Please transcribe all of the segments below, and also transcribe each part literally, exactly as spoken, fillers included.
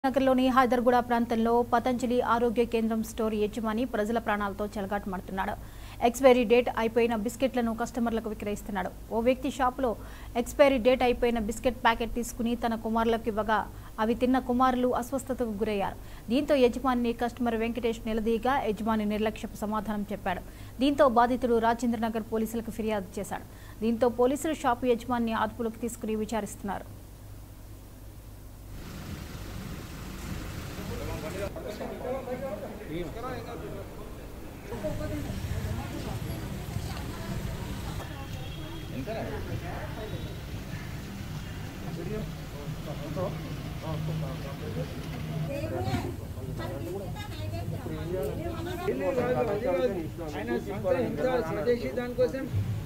నగర్లోని హైదర్గూడ ప్రాంతంలో పతంజలి ఆరోగ్య కేంద్రం స్టోర్ యజమాని ప్రజల ప్రాణాలతో చెలగాటమాడుతున్నాడు. ఎక్స్పైరీ డేట్ అయిపోయిన బిస్కెట్లను కస్టమర్లకు విక్రయిస్తున్నాడు. ఓ వ్యక్తి షాపులో ఎక్స్పైరీ డేట్ అయిపోయిన బిస్కెట్ ప్యాకెట్ తీసుకుని తన కుమారులకు ఇవ్వగా అవి తిన్న కుమారులు అస్వస్థతకు గురయ్యారు. దీంతో యజమానిని కస్టమర్ వెంకటేష్ నిలదీయగా యజమాని నిర్లక్ష్యపు సమాధానం చెప్పాడు. దీంతో బాధితుడు రాజేంద్రనగర్ పోలీసులకు ఫిర్యాదు చేశాడు. దీంతో పోలీసులు షాపు యజమానిని అదుపులోకి తీసుకుని విచారిస్తున్నారు. స్వదేశీ దానికోసం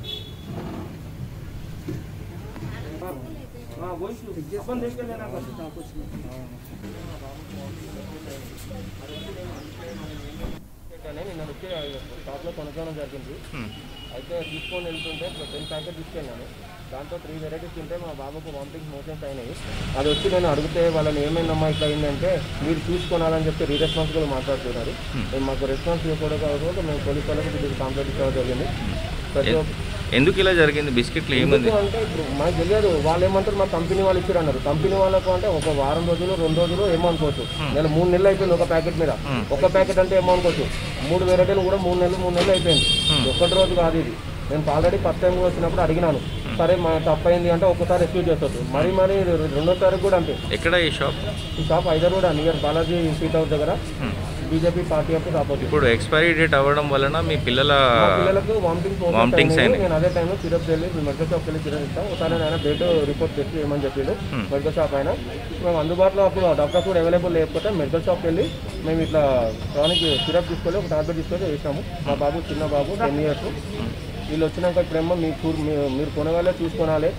నిన్న వచ్చి షాప్లో కొనుక్కోవడం జరిగింది. అయితే తీసుకొని వెళ్తుంటే టెన్ ప్యాకెట్ తీసుకెళ్ళాను. దాంతో త్రీ వెరైటీస్ తింటే మా బాబుకు వామిటింగ్ మోషన్స్ అయినాయి. అది వచ్చి నేను అడిగితే వాళ్ళని ఏమైందమ్మా ఇట్లా అయిందంటే మీరు చూసుకోవాలని చెప్పి రీ రెస్పాన్సిబుల్ మాట్లాడుతున్నారు. మాకు రెస్పాన్స్ ఇవ్వకూడదు కాబట్టి మేము పోలీస్ వాళ్ళకి ఇది కంప్లైంట్ ఇవ్వడం జరిగింది. ప్రతి ఎందుకు ఇలా జరిగింది? బిస్కెట్లు ఏముంది అంటే ఇప్పుడు మాకు తెలియదు. వాళ్ళు ఏమంటారు మా కంపెనీ వాళ్ళు ఇచ్చారు అన్నారు. కంపెనీ వాళ్ళకు అంటే ఒక వారం రోజులు రెండు రోజులు ఏమో అనుకోవచ్చు. నేను మూడు నెలలు అయిపోయింది ఒక ప్యాకెట్ మీద. ఒక ప్యాకెట్ అంటే ఏమో అనుకోవచ్చు. మూడు వెరైటీలు కూడా మూడు నెలలు మూడు నెలలు అయిపోయింది. ఒకటి రోజు కాదు ఇది. నేను ఆల్రెడీ ఫస్ట్ టైం వచ్చినప్పుడు అడిగినాను. సరే మా తప్పైంది అంటే ఒక్కసారి ఎక్స్క్యూజ్ చేస్తుంది. మరి మరి రెండో తారీఖు కూడా అంతే. ఎక్కడ ఈ షాప్? ఈ shop Hyderabad near Balaji seat house దగ్గర బీజేపీ పార్టీ ఆఫీస్ ఆపోజిట్. ఇప్పుడు ఎక్స్పైరీ డేట్ అవ్వడం వలన మీ పిల్లల పిల్లలకు వామిటింగ్ వామిటింగ్స్ అయినాయి. నేను అదే టైంలో సిరప్ వెళ్ళి మెడికల్ షాప్కి వెళ్ళి సిరప్ ఇస్తాం. ఒకసారి ఆయన డేట్ రిపోర్ట్ తెచ్చి ఏమని చెప్పిండు మెడికల్ షాప్ ఆయన. మేము అందుబాటులో అప్పుడు డాక్టర్స్ కూడా అవైలబుల్ లేకపోతే మెడికల్ షాప్కి వెళ్ళి మేము ఇట్లా క్రానిక్ సిరప్ తీసుకొని ఒక టాబ్లెట్ తీసుకొని వేసాము. మా బాబు చిన్న బాబు టెన్ ఇయర్స్. వీళ్ళు వచ్చినాక ఇప్పుడేమో మీరు మీరు కొనగానే చూసుకోవాలి.